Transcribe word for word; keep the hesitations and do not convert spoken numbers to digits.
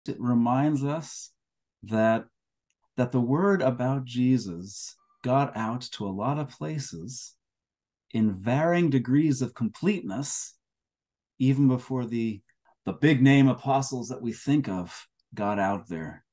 It reminds us that that the word about Jesus got out to a lot of places in varying degrees of completeness, even before the the big name apostles that we think of got out there.